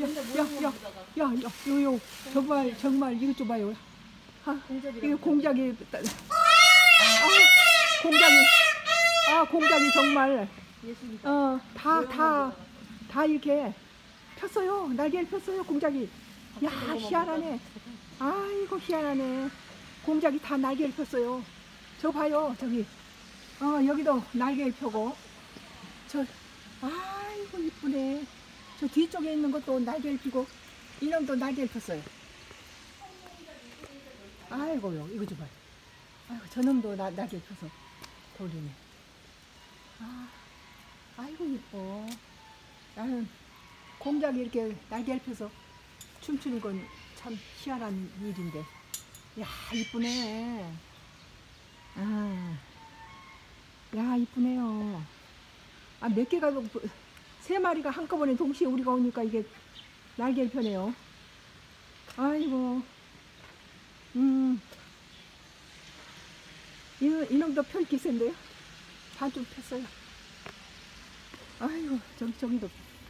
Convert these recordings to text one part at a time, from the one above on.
요, 정말 이거 좀 봐요. 이거 공작이, 공작이 정말, 다 이렇게 폈어요. 날개를 폈어요, 공작이. 야, 희한하네. 아이고, 희한하네. 공작이 다 날개를 폈어요. 저 봐요, 저기. 여기도 날개를 펴고. 아이고, 이쁘네. 저 뒤쪽에 있는 것도 날개를 피고, 이놈도 날개를 폈어요. 아이고요, 이거 좀 봐요. 아이고, 저놈도 날개를 펴서 돌리네. 아이고, 이뻐. 나는 공작이 이렇게 날개를 펴서 춤추는 건 참 희한한 일인데. 야, 이쁘네. 야, 이쁘네요. 몇 개가, 3마리가 한꺼번에 동시에 우리가 오니까 이게 날개를 펴네요. 아이고. 이놈도 펼 기세인데요. 반쪽 폈어요. 아이고, 저기도.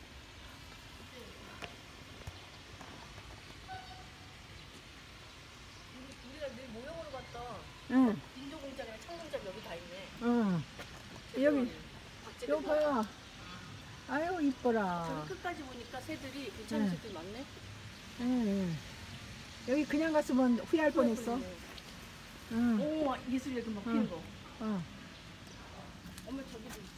우리가 늘 모형으로 봤던 응. 인조공작이랑 창공작 여기 다 있네. 응. 여기, 여기 봐. 아유, 이뻐라. 저기 끝까지 보니까 새들이 괜찮은 새들 많네. 응. 여기 그냥 갔으면 후회할 뻔했어. 응. 오, 예술이야 금방 피는 거. 어. 엄마 저기도 있어.